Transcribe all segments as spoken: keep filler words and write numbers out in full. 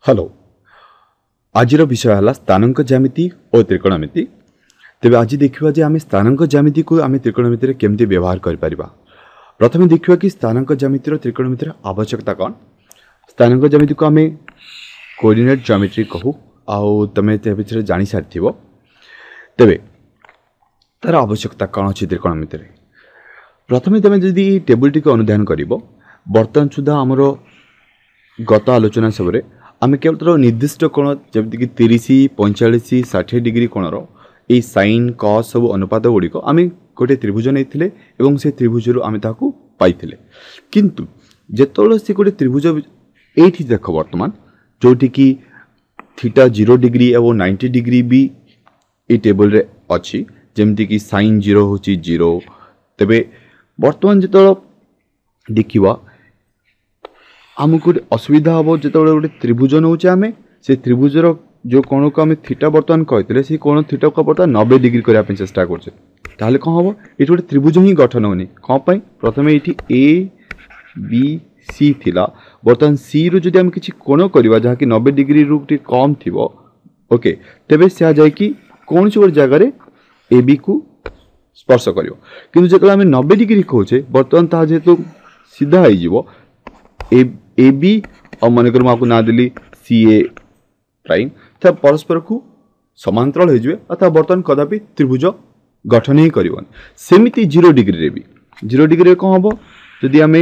Hello आज विषय है स्थानांक ज्यामिति और त्रिकोणमिति। तेज आज देखा जे आम स्थानांक ज्यामिति को आम त्रिकोणमिति केमती व्यवहार कर पारिबा। प्रथमे देखा कि स्थानांक ज्यामिति और त्रिकोणमिति आवश्यकता कौन। स्थानांक ज्यामिति को आम कोऑर्डिनेट ज्योमेट्री कहू आउ तमें विषय जानी सारी तेरे तार आवश्यकता कौन अच्छी त्रिकोणमिति। प्रथमे तुम जदि टेबुल टी अनुधान कर बर्तमान सुधा आमर गत आलोचना सब आम केवल निर्दिष्ट कोण जमीक तीस पैंचाश षाठी डिग्री कोणर ये साइन कस सब अनुपात गुड़िक आम गोटे त्रिभुज नहीं से त्रिभुज आम पाई किंतु जिते से गोटे त्रिभुज ये देख बर्तमान जोटि कि थीटा जीरो डिग्री और नाइंटी डिग्री भी ये टेबल रे अच्छी जमीक साइन जीरो हूँ जीरो तेरे बर्तमान जो देखा आमको गोटे असुविधा हम जो गोटे त्रिभुज नौचे आम से त्रिभुजर जो कोण को आम थीटा बर्तमान कहते से कोण थीटा को बर्तमान नब्बे डिग्री करने चेष्टा कर कौन हम ये गोटे त्रिभुज ही गठन होनी कौन पाई प्रथम ये ए बी सी थिला बर्तमान सी रु जदि आम किसी कोण करवा जहाँकि नब्बे डिग्री रु कम थी ओके तेरे से जाकि कौन सी गोटे जगार ए बी को स्पर्श कर जो आम नब्बे डिग्री कहे बर्तमान ता जेहेतु सीधा हो ए बी और मनकर मुझे ना देली सी ए प्राइम था परस्पर को समांतराल हो अथवा बर्तमान कदापि त्रिभुज गठन ही कर सेमती जीरो डिग्री रे भी जीरो डिग्री कौन हम जदि आम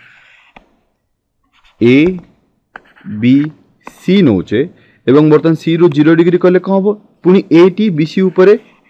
ए बी सी नौचे एवं बर्तमान सी रु जीरो डिग्री कले कौन हम पुणी ए टी बी सी उपर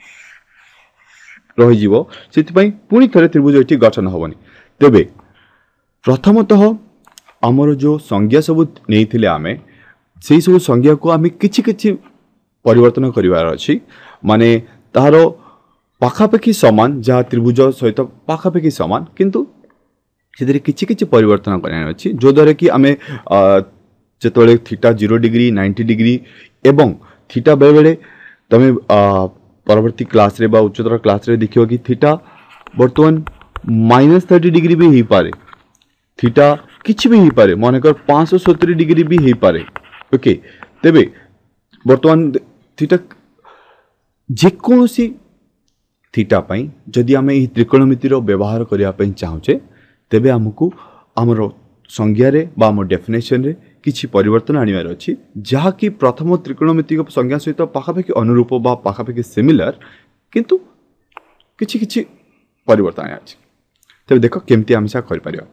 रही पुणी थे त्रिभुज ये गठन हेनी तेरे प्रथमतः आमर जो संज्ञा सब नहीं आमे से सब संज्ञा को आम किछि किछि परिवर्तन करिवार अछि माने तार पाखापाखि समान जहाँ त्रिभुज सहित पाखापाखि समान किंतु से किछि किछि परिवर्तन करना अछि जो द्वारा कि आमे जेतबेले theta zero degree ninety degree एवं थीटा बेले बेले तमे परवर्ती क्लास रे बा उच्चतर क्लास रे देखियो कि थीटा बर्तमान माइनस थर्टी डिग्री भी हो पारे थीटा किछि भी हो पारे मनकर पाँच सौ सत्तरी डिग्री भी हो पारे ओके तेबे बर्तमान थीटा जेकोसी थीटा पाई जदि आम यह त्रिकोणमितिर व्यवहार करने चाहूचे तेबे आमको आमर संज्ञा रे बा आम डेफिनेशन रे किछि परिवर्तन आनिबार अछि जहाँकि प्रथम त्रिकोणमितिक संज्ञा सहित पाखापाखि अनुरूप बा पाखापाखि सिमिलर किंतु किछि किछि परिवर्तन अछि तेबे देख केमती आम से कर पारिबा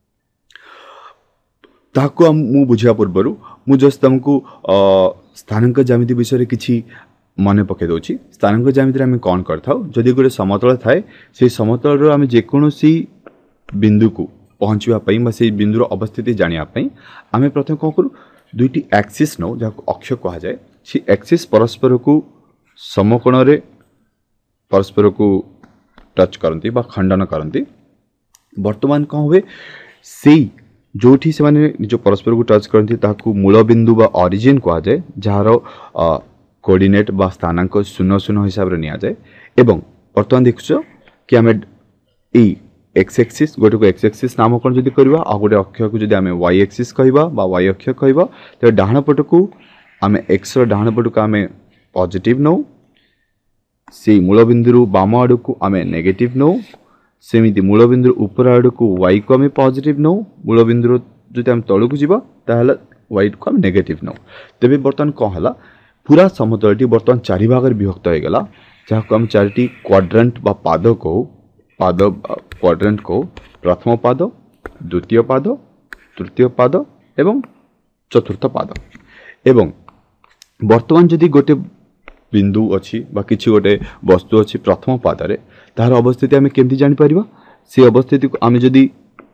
ताको मु बुझा पूर्वर मु जस्ट तुमको स्थानांक ज्यामिति विषय किछि मन पके दोछि। स्थानांक ज्यामिति आम कौन करथाउ जदि गोटे समतल थाए से समतल आम जेकोसी बिंदु को पहुँचवा से बिंदुर अवस्थिति जानिया आम प्रथम कौन करूँ दुईटी एक्सिस नौ जहाँ अक्ष कह जाए से एक्सिस परस्पर को समकोण रे परस्पर को टच करती बा खंडन करती वर्तमान कौन हुए से जोठी से माने निज परस्पर को टच करती ताकू मूल बिंदु बा ओरिजिन कह जाए जार कोऑर्डिनेट बा स्थानांक शून्य शून्य हिसाब रे निया जाए एवं वर्तमान देखुछ कि आम ए एक्स एक्सिस गोटे को एक्स एक्सिस नामकरण जदि करवा आ गोटे अक्ष को जदि आम वाई एक्सिस कहवा बा वाई अक्ष कहवा तो डाहाण पट को आम एक्स डाहाण पट को आम पॉजिटिव नौ से मूल बिंदु बाम आड़ को आम नेगेटिव नौ सेमिति मूल बिंदु ऊपर आड़ को वाई को आम पॉजिटिव नौ मूल बिंदु जो आम तलू को जीवा ताहला वाई को आम नेगेटिव नौ तेबे बर्तमान कौन है पूरा समतलटी बर्तमान चारि भाग विभक्त हो गला जहाँ को आम चारिटी क्वाड्रेंट बा पाद को पाद क्वाड्रेंट को प्रथम पाद द्वितीय पाद तृतीय पाद एवं चतुर्थ पाद एवं वर्तमान जदि गोटे बिंदु अच्छी बा किछि गोटे वस्तु अच्छी प्रथम पादरे तार अवस्थिति आम केमती जानि परिबा से अवस्थिति को आम जदि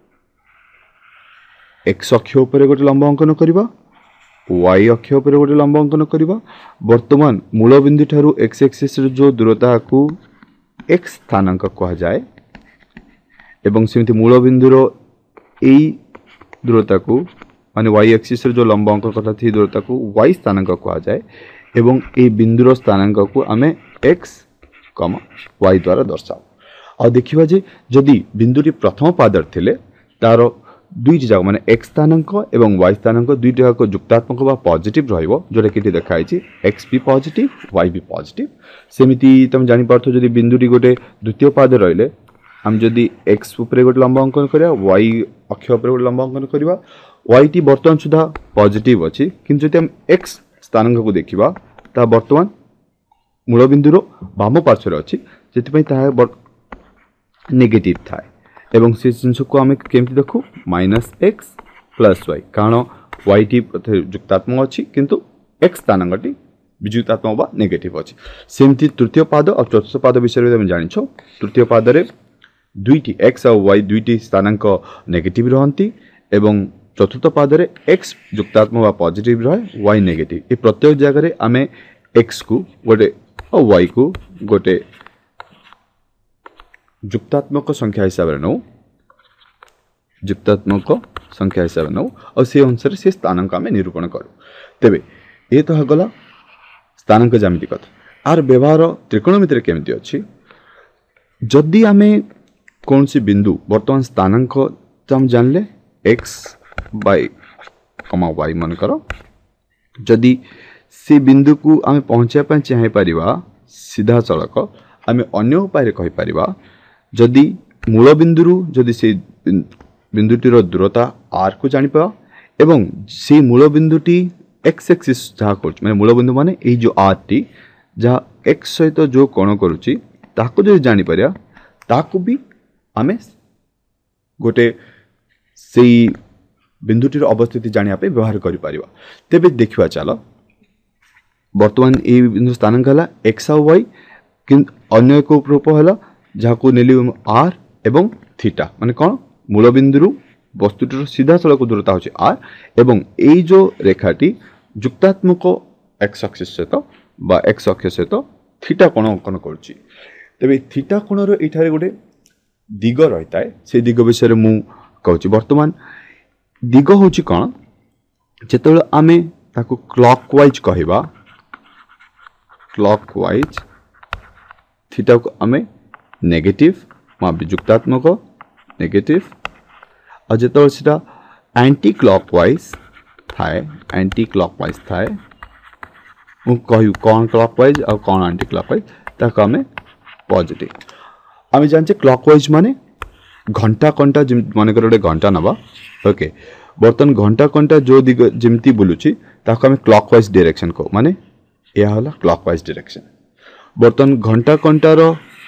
एक्स अक्ष उपर गोटे लंब अंकन करवा वाई अक्ष उपर गोटे लंब अंकन करवा वर्तमान मूल बिंदु ठारू एक्स एक्सिस जो दूरता को एक्स स्थानांक कह जाए एवं सेमती मूल बिंदुर एई दूरता को माने वाई एक्सिस जो लंब अंक कथा थी दूरता को वाई स्थानांक कह जाए एवं ए बिंदुर स्थानांक को आम एक्स कमा वाई द्वारा दर्शाओ आ देखा जे जदि बिंदुटी प्रथम पादर थिले तार दुईटी जाक माने x स्थानांक एवं y स्थानांक दुईटी जाक जुक्तात्मक बा पॉजिटिव रहइबो जोटा कि देखाई छी x भी पॉजिटिव y भी पॉजिटिव सेमिति तुम जानि पारथो जदि बिंदुटी गोटे द्वितीय पाद रहिले हम जदि x ऊपर गोटे लंब अंकन करिया y अक्ष ऊपर गोटे लंब अंकन करिवा y टी वर्तमान सुधा पॉजिटिव अछि किंतु जदि हम x स्थानांक को देखिबा ता वर्तमान मूल बिंदुर वाम पार्श्व अछि जेति पई ता नेगेटिव थाए एवं से जिनस को आम केमती देखु माइनस एक्स प्लस वाई कारण वाई टी जुक्तात्मक अच्छी किंतु एक्स स्थानांकटी विजुक्तात्मक बा नेगेटिव अच्छी सेमती तृतीय पाद और चतुर्थ पाद विषय में जानिछ तृतीय पाद रे दुईटी एक्स और वाई दुईटी स्थानांक नेगेटिव रहंती एवं चतुर्थ पाद रे एक्स जुक्तात्मक बा पॉजिटिव रहे वाई नेगेटिव ए प्रत्येक जगह रे आमे एक्स को गोटे और वाई को गोटे जुक्तात्मक संख्या हिसाब से नौ जुक्तात्मक संख्या हिसाब से नौ और से अनुसार से स्थानांक आम निरूपण करूँ तेबे ये तो गला स्थानांक ज्यामिति कथा आर व्यवहार त्रिकोणमिति केमती अच्छी जदि आम कौन सी बिंदु वर्तमान स्थानांक तो हम जानले एक्स बाय कमा वाई मन करो जदि से बिंदु को आम पहुँचा चाहे पारिबा सीधा सड़क आम अन्य उपाय कहि पारिबा जदि मूल बिंदु जदि से बिंदुटीर दूरता आर को जानिपा एवं से मूल बिंदुटी एक्स एक्सिस जहाँ कर माने मूल बिंदु माने ये जो आर टी जहाँ एक्स सहित जो कोण करुच्ची ताको जो जानी पारिया ताको भी आमे गोटे से बिंदुटीर अवस्थिति जानिया पे व्यवहार करि पारिबा तेबे देखिबा चलो वर्तमान ये बिंदु स्थानांक है एक्स और वाई किंतु अन्य एक रूप है जहाँ को नेली आर एवं थीटा माने कौन मूल बिंदु वस्तुटीर सीधा सड़क दूरता होची आर एवं यही जो रेखाटी जुक्तात्मक एक्स अक्ष सहित बा एक्स अक्ष सहित थीटा कोण अंकन करुच्ची तेबे थीटा कोणर एठारे गोटे दिग रही है से दिग विषय मु कहूँ वर्तमान दिग होची कौन जेतेबेले आमे ताको क्लॉकवाइज कहबा क्लॉकवाइज थीटा को आमे नेगेटिव मा जुक्तात्मक नेगेटिव और जो सीटा एंटी क्लॉकवाइज थाए एंटी क्लॉकवाइज थाए मु कहू कौन क्लॉकवाइज और कौन एंटी क्लॉकवाइज ताको आमे पॉजिटिव आमे जानचे क्लॉकवाइज माने घंटा कंटा मन कर गोटे घंटा नवा ओके बर्तमान घंटा कंटा जो दिग जमती बुलुची ताको आमे क्लॉकवाइज डायरेक्शन को माने यह होला क्लॉकवाइज डायरेक्शन बर्तमान घंटा कंटार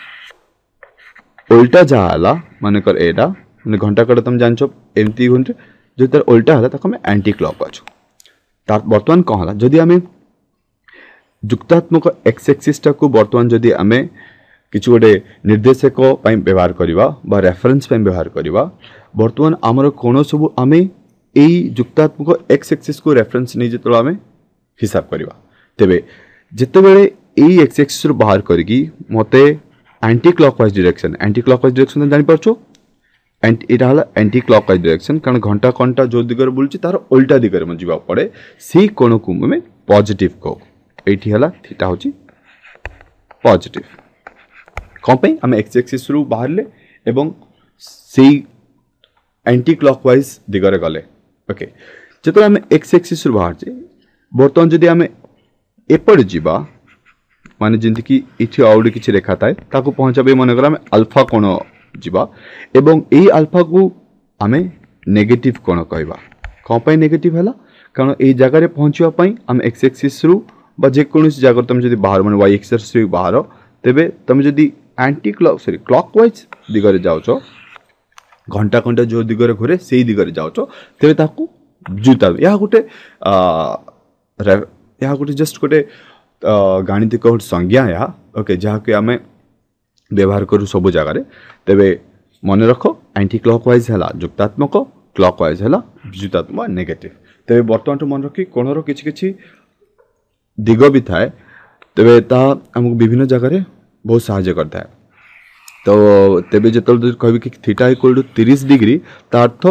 उल्टा जहाँ है मानकर एटा मैंने घंटा कटा तुम जान एमती घंटे जो तार उल्टा है ताको आम एंटी क्लॉक अच्छु तार बर्तमान कौन है जदि आम जुक्तात्मक एक्स एक्सिस को बर्तमान जदि आम किसी गोटे निर्देशक व्यवहार करवा बा रेफरेंस व्यवहार करवा बर्तमान आमर कौन सब आम यही जुक्तात्मक एक्स एक्सिस को रेफरेंस नहीं जो आम हिसाब करवा तेबे जितेबले यही एक्स एक्सिस बाहर करके मते anti clockwise direction anti clockwise direction जानि परछो एटा हला एंटी क्लॉकवाइज डायरेक्शन कारण घंटा कंटा जो दिगरे बुलची तार उल्टा दिगरे म जीवा पड़े से कोण को में पॉजिटिव को एठी हला थीटा होची पॉजिटिव कोन पे हम एक्स एक्सिस रु बाहरले एवं से एंटी क्लॉकवाइज दिगरे गले ओके जेतो हम एक्स एक्सिस रु बाहर जे बर्तमान जदि हम एपड़ जीवा माने जिंदगी कि इठी आउडी किछि रेखा थाए ताको पहुंचाबे मन करा अल्फा कोण जीवा एवं एही अल्फा को आमे नेगेटिव कोण कहबा कोन पय नेगेटिव हला कारण एही जगह रे पहुंचवा पई हम एक्स एक्सिस रु बा जे कोनोसी जगह तुम जदि बाहर माने वाई एक्सिस रु बाहर तेबे तुम जदि एंटी क्लॉक सॉरी क्लॉकवाइज दिगरे जाउछो घंटा घंटा जो दिगरे घुरे सेही दिगरे जाउछो तेबे ताको जुता या गोटे आ या गोटे जस्ट गोटे गाणितिक संज्ञा या ओके जहाँ कि आम व्यवहार करूँ सब जगार तेबे मन रख एंटी क्लॉकवाइज है जुक्तात्मक क्लॉकवाइज है विजुतात्मक नेगेटिव तेबे बर्तमान तो मन रखी कोणर किछि किछि दिग भी थाए तेबे ता हमको विभिन्न जगार बहुत साहाय्य करता है तो तेबे जो कह कि थीटा इक्वल टू तीस डिग्री ता अर्थ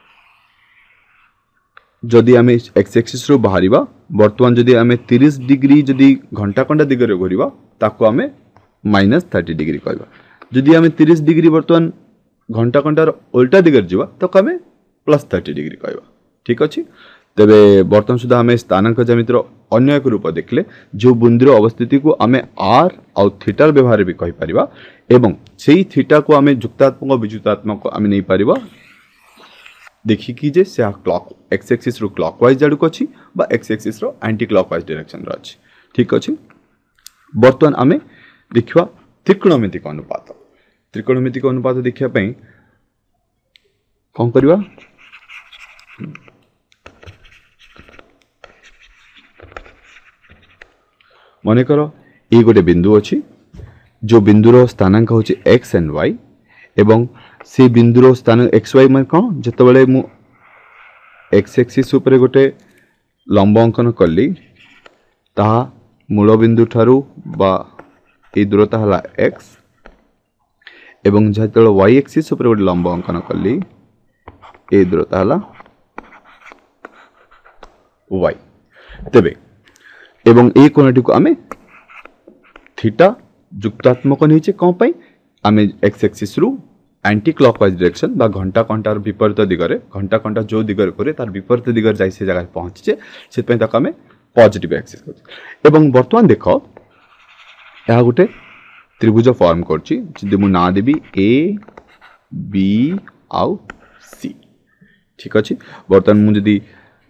जदि आम एक्स एक्सिस रु बाहर बर्तमान जदि आम तीस डिग्री जदि घंटा कंटा दिगरे घुरवा ताको आम माइनस थर्टी डिग्री कहवा जदि आम तीस डिग्री बर्तमान घंटा कंटार उल्टा दिगरे जीवा ताको आम प्लस थर्टी डिग्री कहवा ठीक अच्छे। तेबे बर्तमान सुधा आम स्थानांक ज्यामितिर अन्य एक रूप देखले जो बिंदुर अवस्थिति को आम आर आउ थीटार व्यवहार भी कहि परिबा एवं सेही थीटा को आम जुक्तात्मक विजुक्तात्मक आम नहीं पारिबा देखिकी जे से क्लॉक एक्स एक्सिस रो क्लॉकवाइज आड़क अच्छी बा एक्स एक्सिस रो एंटी क्लॉकवाइज डायरेक्शन रो अच्छी ठीक अच्छे। बर्तमान आम देखा त्रिकोणमितिक अनुपात त्रिकोणमितिक अनुपात देखा कौन करवा मन कर ये गोटे बिंदु अच्छी जो बिंदुर स्थानांक हूँ एक्स एंड वाई एवं से बिंदुर स्थान एक्स वाई मैं कौन जिते मु एक्स एक्सिस उपर गोटे लंब अंकन कली ताहा मूल बिंदु ठारू बा ए दूरता है एक्स एवं जो वाई एक्सिस उपर गोटे लंब अंकन कली ए दूरता है वाई तेबे एवं ए कोणटी को आमे थीटा जुक्तात्मक नहीं कौन पाई आमे एक्स एक्सिस रु एंटी क्लॉकवाइज डायरेक्शन बा घंटा कंटार विपरीत दिगरे घंटा कंटा जो दिगरे करे तार विपरीत दिगरे जाई से जगह पहुंचे से पई तक आमे पॉजिटिव एक्सिस कर एवं वर्तमान देख यह गोटे त्रिभुज फॉर्म करछि जदि मु ना देबी ए बी आउ सी ठीक अछि। वर्तमान मु जदि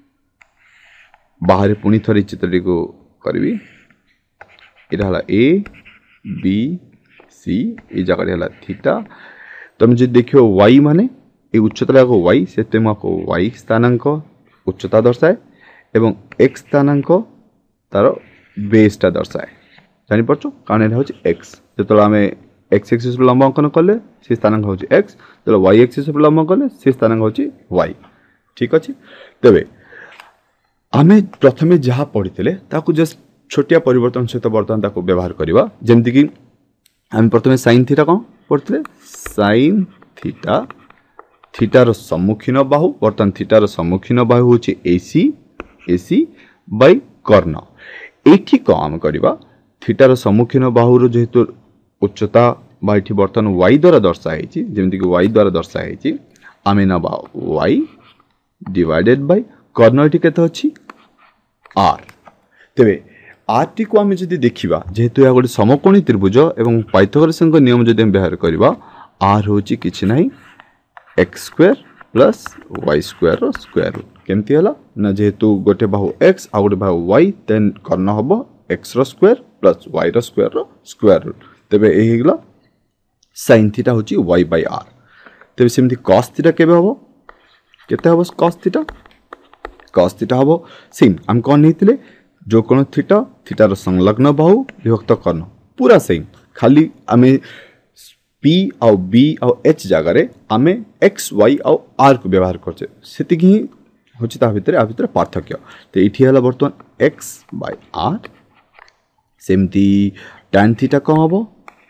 बाहर पुणी थरी चित्रटी को करी यहाँ ए बी सी ये जगह है थीटा तुम जो देख वाई माने ये उच्चता को वाई से को वाई स्थानांक उच्चता दर्शाए एवं एक्स स्थानांक तार बेसटा दर्शाए जापर कारण यहाँ हूँ एक्स जो आम एक्स एक्सिस लंब अंकन कले से स्थानांक हूँ एक्स जो वाई एक्सिस लंब कले से स्थानांक हूँ वाई ठीक अच्छे। तेबे आमे प्रथमे जहाँ पढ़ी जस्ट छोटिया परिवर्तन सहित बर्तमान ताको व्यवहार करवा जमती कि आम प्रथमे साइन थीटा कौन पढ़ते साइन थीटा थीटार सम्मुखीन बाहु बर्तमान थीटार सम्मुखीन बाहु हूँ एसी एसी बै कर्ण ये कौन करवा थीटार सम्मुखीन बाहुर जेहेतु उच्चता ये बर्तमान वाई द्वारा दर्शाई जमीक वाई द्वारा दर्शाई आम नवा वाई डिवाइडेड बाय कर्ण टी केते अछि आर तेबे आर टी को आम जदि देखा जेहेतु यह गोटे समकोणी त्रिभुज एवं पाइथागोरस नियम जदि हम व्यवहार करवा आर हूँ कि ना x square plus y square square root केमती है ना जेहेतु गोटे बाहु एक्स आ गोटे बाहु वाई देन कर्ण हम एक्स रो स्क्वायर प्लस वाई रो स्क्वायर रो स्क्वायर रूट तेबे ए होगा साइन थीटा हूँ वाई बाय आर तेबे सेमती कॉस थीटा केबे हबो केते हबो कॉस थीटा कॉस थीटा हबो सेम हम कौन नहीं जो कोण थीटा थीटार संलग्न बाहु विभक्त कर्ण पूरा सेम खाली आमे पी आउ बी आउ एच जगार आमे एक्स वाई आउ आर को व्यवहार करछे सेतिक ही होछि ता भितर आ भितर पार्थक्य तो एठी हला बर्तमान एक्स बाय आर सेमती tan थीटा कौन हबो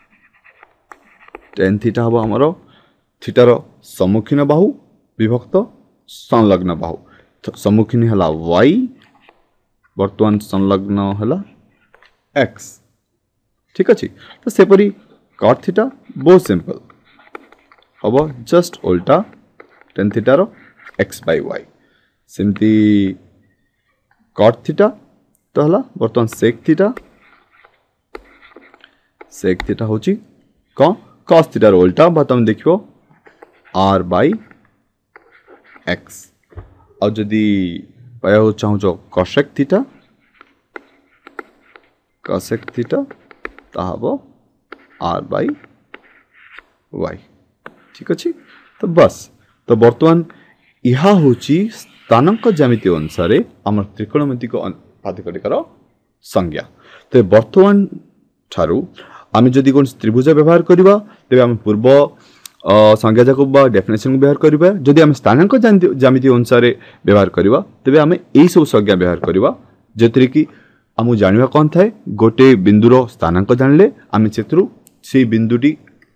tan थीटा हबो हमरो थीटार सम्मुखीन बाहु विभक्त संलग्न बाहु सम्मुखीन हला वाई बर्तमान संलग्न हला एक्स ठीक अच्छे। तो सेपरी कॉट थीटा बहुत सिंपल हम जस्ट उल्टा tan थीटार एक्स बाय वाई सेमती कॉट थीटा तो हला बर्तमान सेक थीटा सेक थीटा हूँ कौन कॉस थीटार उल्टा बा तुम देखो आर बाय एक्स और जदि पाया चाहूँ कसेक थीटा कसेक थीटा ताहब आर बाय वाई ठीक अच्छे। तो बस तो बर्तमान यह हूँ स्थानांक ज्यामिति अनुसार आम त्रिकोणमितिक पातिकटिकार संज्ञा। तो बर्तमान ठारू आम जदि कौन त्रिभुज व्यवहार करवा तेज आम पूर्व संज्ञा जाक डेफिनेशन को व्यवहार करवा जदि आम स्थानांक ज्यामिति अनुसार व्यवहार करवा तेज आम यही सब संज्ञा व्यवहार करवा जो कि आम जाना कौन थाए गोटे बिंदुर स्थानांक जानले आम से बिंदुटी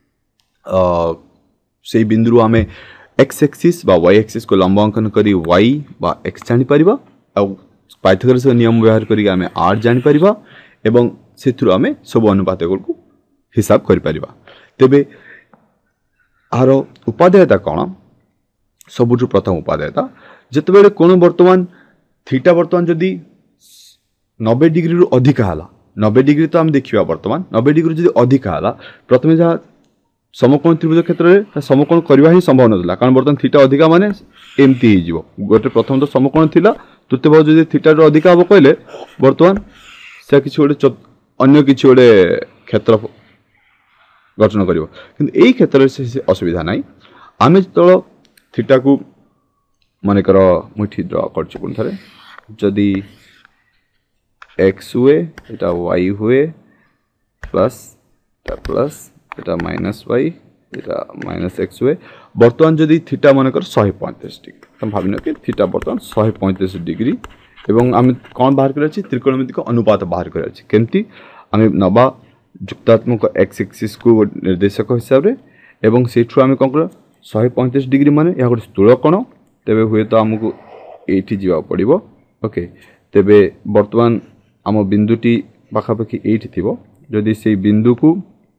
से बिंदु आम एक्स एक्सिस बा वाई एक्सिस को लंब अंकन करी वाई बा एक्स जानी परिबा आ पाइथागोरस नियम व्यवहार करी आम आर जानी परिबा एवं सेथुरु आम सब अनुपात को हिसाब करि परिबा। तेबे आरो उपादेयता कौन सबुठ प्रथम उपादेयता जिते कोण बर्तमान थीटा बर्तमान जदि नब्बे डिग्री रु अधिका है नब्बे डिग्री तो आम देखा बर्तमान नब्बे डिग्री जदि अधिका है प्रथम जहाँ समकोण त्रिभुज क्षेत्र में समकोण करवा ही संभव ना कारण बर्तमान थीटा अधिका माने एमती हो गोटे प्रथम तो समकोण थिला तृतीय भाग जदि थीटा रु अधिका हम कहले बर्तमान से किसी गोटे अन्य किसी गोटे क्षेत्र गठन कर यही क्षेत्र से असुविधा ना आम जो थीटा को मनकर मुठी ड्र कर जदि एक्स हुए एटा वाई हुए प्लस प्लस एटा माइनस वाई एटा माइनस एक्स हुए बर्तमान जदि थीटा मनकर शहे पैंतीस डिग्री तुम भाविन कि थीटा बर्तमान शहे पैंतीस डिग्री एवं आम कौन बाहर कर त्रिकोणमितिक अनुपात बाहर करमती आम नवा जुक्तात्मक एक्स एक्सिस को निर्देशक हिसाब से एवं से आम कौन कर शहे पैंतीस डिग्री माने यह गोटे स्थूल कोण तेबे हुए तो आमको ये जावा पड़ो ओके तेबे बर्तमान आम बिंदुटी पाखापाखि एठी थिबो जदि से बिंदु को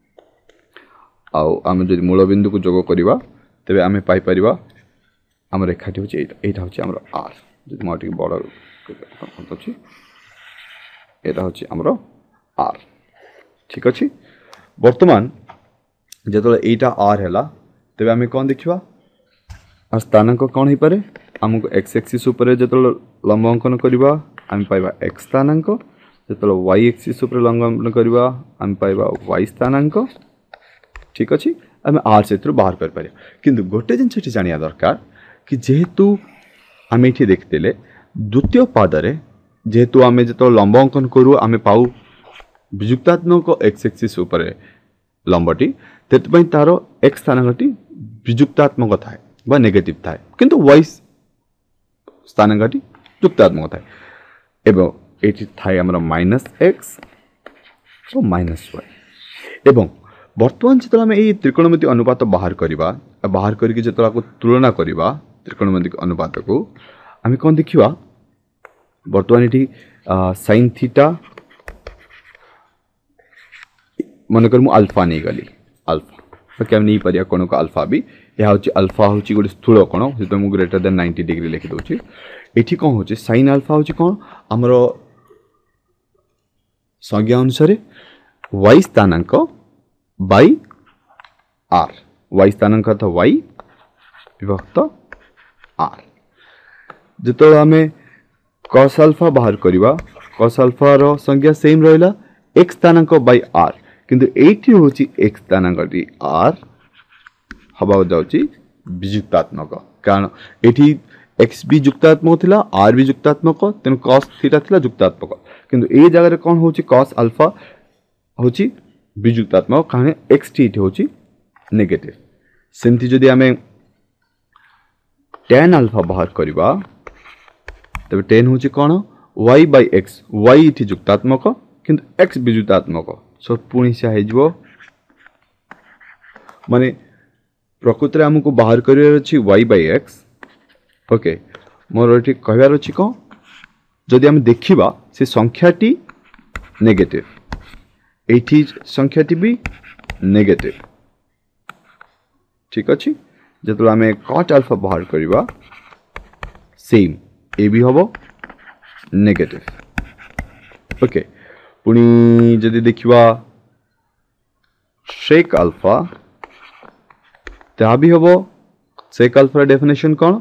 आम जदि मूल बिंदु को जोग करवा तेबे आम पाई परिबा आम रेखाटी होची एटा एटा होची हमर आर जदि मोटी बड़ अछि एटा होची हमर आर ठीक अछि वर्तमान जतले एटा आर हैला तेबे आम कोन देखिबा आ स्थानांक कोन हे पारे हमको एक्स एक्सिस ऊपर जतले लंब अंकन करवा आम पाइबा एक्स स्थानांक जतले वाई एक्सिस ऊपर लंब अंकन करवा आम पाइबा वाई स्थानांक ठीक अच्छे आम आर से बाहर कर पारे किंतु गोटे जिन जानिया दरकार कि जेहेतु आम ये देखते द्वितीय पादरे जेहेतु आम जो लंब अंकन करूँ आम पाऊ विजुक्तात्मक एक्स एक्सिस उपर लंबटी तेज तार एक्स स्थानांकटी विजुक्तात्मक थाए बा नेगेटिव थाए किंतु वाई स्थानांकटी जुक्तात्मक थाए एवं ये थाए आमर माइनस एक्स और माइनस वाई एवं बर्तमान जो आम ये त्रिकोणमिति अनुपात बाहर करवा बाहर करके जो तुलना करवा त्रिकोणमितिक अनुपात को आम कौन देखा बर्तमान ये साइन थीटा मनकर मु अल्फा नहीं गली अल्फा क्या नहीं पारिया कोण को अल्फा भी यह हूँ अल्फा हूँ गोटे स्थूल कोण जो मुझे ग्रेटर देन नाइंटी डिग्री लिखी दूसरी ये कौन हो साइन अल्फा हूँ कौन आमर संज्ञा अनुसार वाई स्थानांक बाई आर वाई स्थानांक था वाई विभक्त आर जो आम कस अल्फा बाहर करवा कस अल्फा रो संज्ञा सेम रहा एक्स स्थानांक बाई आर किंतु एटी हूँ एक्स स्थानांक आर हवा जाऊँगी विजुक्तात्मक कारण ये एक्स भी जुक्तात्मक थिला आर भी जुक्तात्मक तेणु कस थीटा थिला जुक्तात्मक किंतु ए जगह कौन हूँ कस अल्फा हूँ विजुक्तात्मक कारण एक्स टी हूँ नेगेटिव सेमती जदि आम टेन अल्फा बाहर करवा तबे टेन हूँ कौन वाई बाई एक्स वाई इठी जुक्तात्मक किंतु एक्स विजुक्तात्मक सो पुणी से हो माने प्रकृत में आमको बाहर करार अच्छी वाई बाई एक्स ओके मोर ये कहबार अच्छी कौन जदि आम देखा से संख्याटी नेगेटिव एठी संख्याटी भी नेगेटिव ठीक अच्छे जो आम कट अल्फा बाहर करवा सेम ए भी हम नेगेटिव ओके पुणी जदि देखा सेक अल्फा ता भी हम सेक अल्फा डेफिनेशन कौन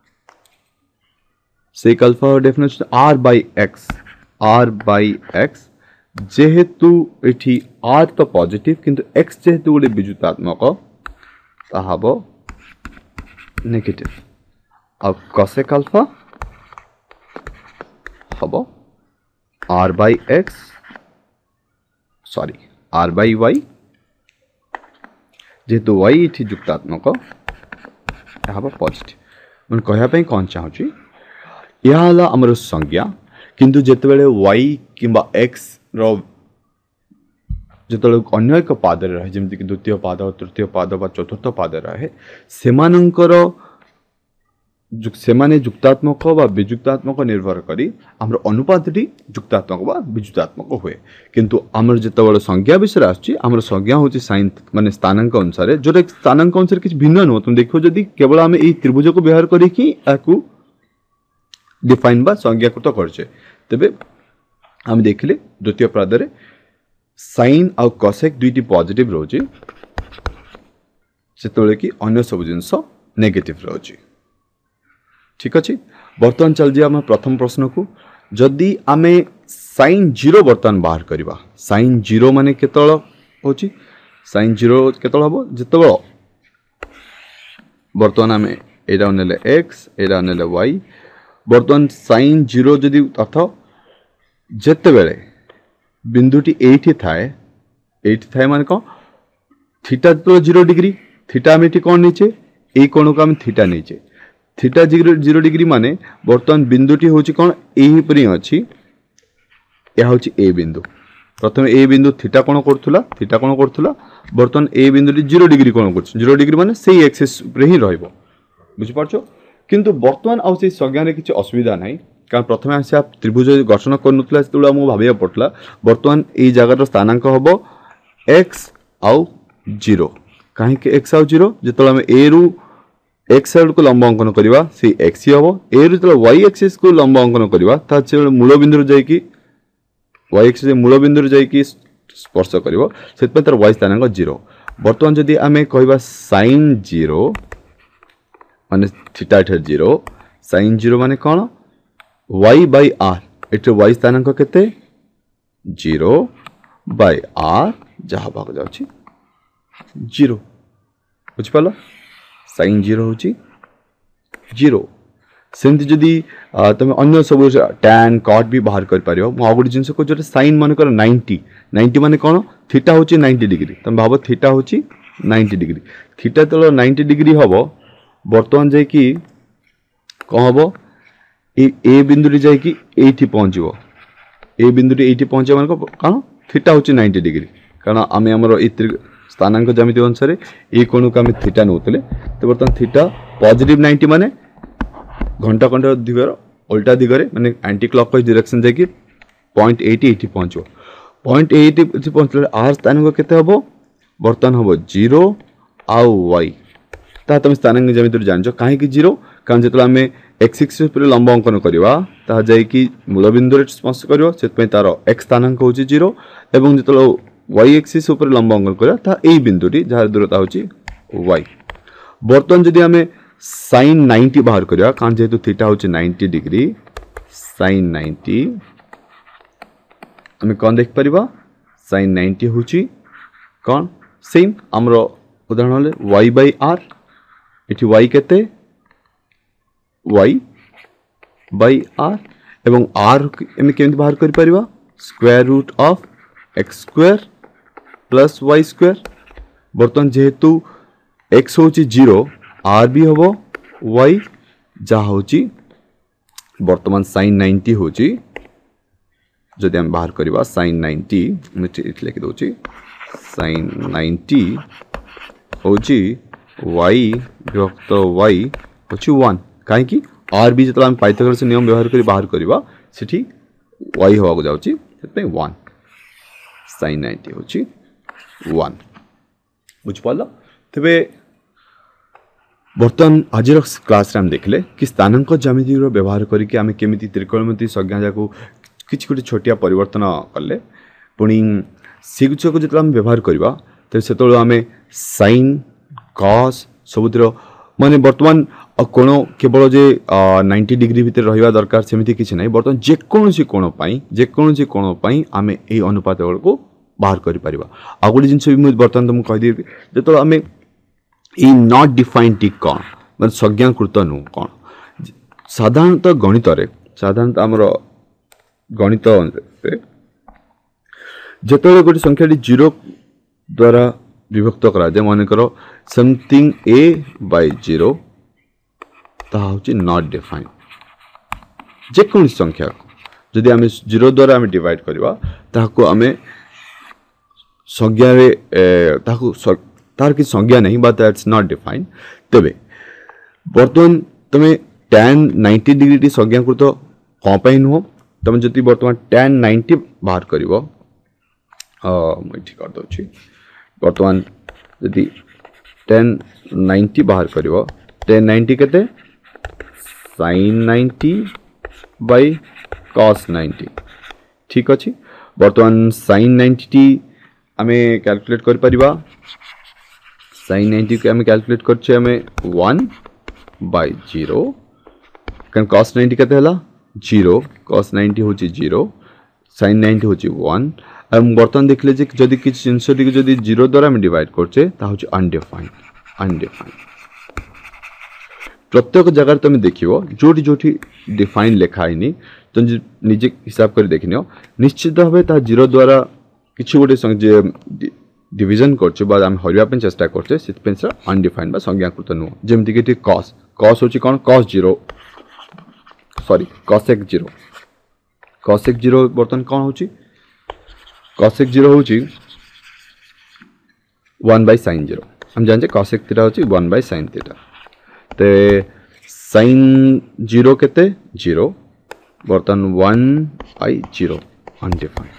sec alpha definition r by x r by x जेहेतु ये आर तो पॉजिटिव किंतु एक्स जेहेतु गोटे विजुतात्मक ताहाब नेगेटिव अब कसेक अल्फा हम r by x sorry r by y जेहेतु वाई ये जुक्तात्मक हम पॉजिटिव मैं कहवाई कौन चाहूँगी यह आमर संज्ञा किंतु जितेबाला वाई किंबा एक्स रो जो अन्य एक पाद रहे जमीक द्वितीय पाद तृतीय पाद बा चतुर्थ पाद रहे सेमानंकर ଯୁ- ସେମାନେ ଯୁକ୍ତାତ୍ମକ ବା ବିଯୁକ୍ତାତ୍ମକ ନିର୍ଭର କରି ଆମର ଅନୁପାତଟି ଯୁକ୍ତାତ୍ମକ ବା ବିଯୁକ୍ତାତ୍ମକ ହୁଏ। କିନ୍ତୁ ଆମର ଯେତେବେଳେ ସଂଜ୍ଞା ବିଷୟରେ ଆସୁଛି ଆମର ସଂଜ୍ଞା ହେଉଛି ସାଇନ୍ ମାନେ ସ୍ଥାନାଙ୍କ ଅନୁସାରେ, ଯେଉଁଟା ସ୍ଥାନାଙ୍କ ଅନୁସାରେ କିଛି ଭିନ୍ନ ନୁହଁ। ତୁମେ ଦେଖିବ ଯଦି କେବଳ ଆମେ ଏଇ ତ୍ରିଭୁଜକୁ ବ୍ୟବହାର କରିକି ଏହାକୁ ଡିଫାଇନ୍ ବା ସଂଜ୍ଞାକୃତ କରିଛେ, ତେବେ ଆମେ ଦେଖିଲେ ଦ୍ୱିତୀୟ ପାଦରେ ସାଇନ୍ ଆଉ କସେକ୍ ଦୁଇଟି ପଜିଟିଭ ରହୁଛି, ସେତେବେଳେ कि अन्य सब जिनस नेगेटिव रही। ठीक अच्छे, बर्तमान चल जाए आम प्रथम प्रश्न को। जदि आम साइन जीरो बर्तमान बाहर करवा, साइन जीरो माने केतल हो, साइन जीरो केतल हम जिते बर्तमान आम यहाँ ने एक्स यहाँ ने वाई, बर्तमान साइन जीरो जदि अर्थ जिते बड़े बिंदुटी एठी थाए, एठी थाए माने कौन थीटा जो जीरो डिग्री, थीटा आम ये कौन नीचे ए कोण को आम थीटा नीचे, थीटा जीरो जीरो डिग्री माने बर्तमान बिंदुटी हूँ कौन यहीपरी अच्छी, यह हूँ ए बिंदु। प्रथम ए बिंदु थीटा कौन करूला, थीटा कौन करूला बर्तमान ए बिंदुटी जीरो डिग्री कौन कर, जीरो डिग्री माने से एक्सिस ही रहिबो, बुझिपारछ। किंतु बर्तमान आउ से संज्ञान किसी असुविधा नहीं, कारण प्रथम आसे त्रिभुज गठन करूला से आमको भाविया पड़ता, बर्तमान ये जगार स्थानांक हम एक्स आउ जीरो, कहीं एक्स आउ जीरो जो आम ए रु एक्स साइड को लंब अंकन करवा से एक्स ही हम, ए रु जो वाई एक्सिस को लंब अंकन करवा मूल बिंदु जाकि वाई एक्सिस मूल बिंदु जाकि स्पर्श कर तार वाई स्थानांक जीरो। बर्तमान जदि आम कह साइन जीरो माने थीटा जीरो, साइन जीरो माने कौन वाई बाई आर, ये वाई स्थानांक केते जीरो बाय आर जहाँ भाग जाऊँगी जीरो, बुझिपाल साइन जीरो हूँ जीरो। सेमती जदि तुम अन्य सब टैन कट भी बाहर कर पार। आ गोटे जिन को जो साइन मन कर नाइंटी, नाइंटी माने कौन थीटा हूँ नाइंटी डिग्री, तुम भाव थीटा हूँ नाइंटी डिग्री, थीटा तो नाइंटी डिग्री हम बर्तमान जा कौन हम ए बिंदु जाकि एठी पहुँचो, ए बिंदु एठी पहुँचे मान कौन थीटा हूँ नाइंटी डिग्री, कारण आम आमर स्थानांक ज्यामिति अनुसार ये कोण को आम थीटा नौले, तो बर्तमान थीटा पॉजिटिव नाइंटी माने घंटा घंटा दिगर उल्टा दिगरे माने एंटी क्लॉकवाइज डायरेक्शन जाकि पॉइंट एट एटी पहुँचो, पॉइंट एट पहुँचले आर स्थानांक केते हम बर्तमान हम जीरो आउ वाई, ता तुम स्थानांक ज्यामिति जान कहीं जीरो, कारण जो आम एक्स एक्सिस पर लंब अंकन करवा ता जाकि मूल बिंदु स्पर्श कर से तार एक्स स्थानांक हूँ जीरो, एवं जो वाई एक्सिस उपर लंब अंकन करवा यही बिंदुटी जार दूरता हूँ वाई। बर्तमान जदि आम साइन नाइंटी बाहर करवा, कारण जेहेतु थीटा हूँ नाइंटी डिग्री, साइन नाइंटी आम कौन देख पारिबा साइन नाइंटी हूँ कौन सेम आमर उदाहरण वाई बाई आर, ये वाई केते वाई बाई आर, एवं आर एम केमती बाहर कर पारिबा square root of x square plus y square. बर्तमान जेहेतु एक्स हूँ जीरो, आर भी हम वाई जहाँ हूँ बर्तमान साइन नाइंटी हूँ जदि आम बाहर करवा साइन नाइंटी लिखि दौर साइन नाइंटी हूँ वाई विभक्त वाई हूँ वन, कहीं आर भी जो पाइथागोरस नियम व्यवहार कर बाहर करवा से वाई हवा जाऊँगी वन, साइन नाइंटी हूँ वन, बुझिपाल। तेरे बर्तमान आज क्लास आम देखले कि स्थानांक ज्यामिति व्यवहार करके आम केमी त्रिकोणमिति संज्ञा जाक किसी गोटे छोटिया परिवर्तन कले पुणी सीगुच को जो आम व्यवहार करवा तो से आम साइन कस सबुतिर माने बर्तमान कोण केवल जे नाइंटी डिग्री भितर रहा दरकार सेमती किसी ना, बर्तमान जेकोसी कोण जेकोसी कोण आम यही अनुपात को बाहर कर पारिबा। आ गोटे जिनस भी बर्तमान तुमको कहीदेवी जो आम ये नॉट डिफाइंड टी कौन मतलब संज्ञाकृत नु कौन, साधारणतः गणित साधारणतः आमर गणित जो गोटे संख्या जीरो द्वारा विभक्त कराए मनकर समथिंग ए बाय जीरो ताहा हूँ नॉट डिफाइंड, जेको संख्या जदि आम जीरो द्वारा आम डिवाइड करवा ताको आम संज्ञा तार कि संज्ञा नहीं बा दैट्स नॉट डिफाइंड। तेबे बर्तमान तुम tan नाइंटी डिग्री टी संज्ञाकृत कौन पाई नुह तुम जदि बर्तमान tan नाइंटी बाहर कर मुझे करदे बर्तमान जदि tan नाइंटी बाहर कर tan नाइंटी केते sin ninety by cos ninety ठीक अच्छे बर्तमान sin नाइंटी टी आमे कैलकुलेट कर परिबा sin नाइंटी के आमे कैलकुलेट करछे आमे वन बाय जीरो कन cos नाइंटी केते हला जीरो cos नाइंटी होची जीरो sin नाइंटी होची वन हम बर्तमान देखले जे जदि किछ जिंस टी जदि जीरो द्वारा हम डिवाइड करछे ता होची अनडिफाइंड अनडिफाइंड प्रत्येक जगह तुम देखियो जोटी जोटी डिफाइन लिखा है तुम निजे हिसाब कर देखनियो निश्चित भाव ता जीरो द्वारा किछि गोटे संगे डिवीजन करछे बा हम हरिया पे चेष्टा करछे सितपेन से अनडिफाइंड बा संज्ञाकृत नु जेमति कि cos cos होची कोन cos zero sorry cosec zero cosec zero बर्तन कोन होची cosec जीरो होची वन बाय sin जीरो हम जान जे cosec थीटा होची वन बाय sin थीटा ते sin जीरो केते जीरो बर्तन one by zero undefined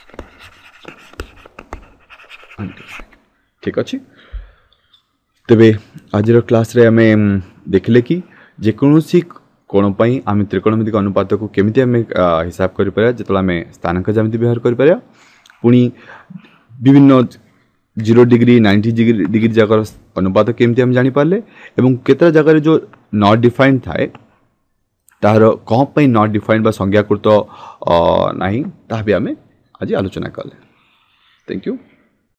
undefined ठीक अच्छे तेबे आजिर क्लास रे हमें देखले कि जेकोसी कोण पई आम त्रिकोणमितिक अनुपात को केमिति आम हिसाब कर पारा जेतला आम स्थानांक ज्यामिति व्यवहार कर पारा पुणी विभिन्न zero degree ninety degree degree जगह अनुपात केमती हम जानी पारले एवं केतरा जगह जो नॉट डिफाइंड थाए तार कौन पई नॉट डिफाइंड बा संज्ञाकृत नाही ता भी आम आज आलोचना कले थैंक यू।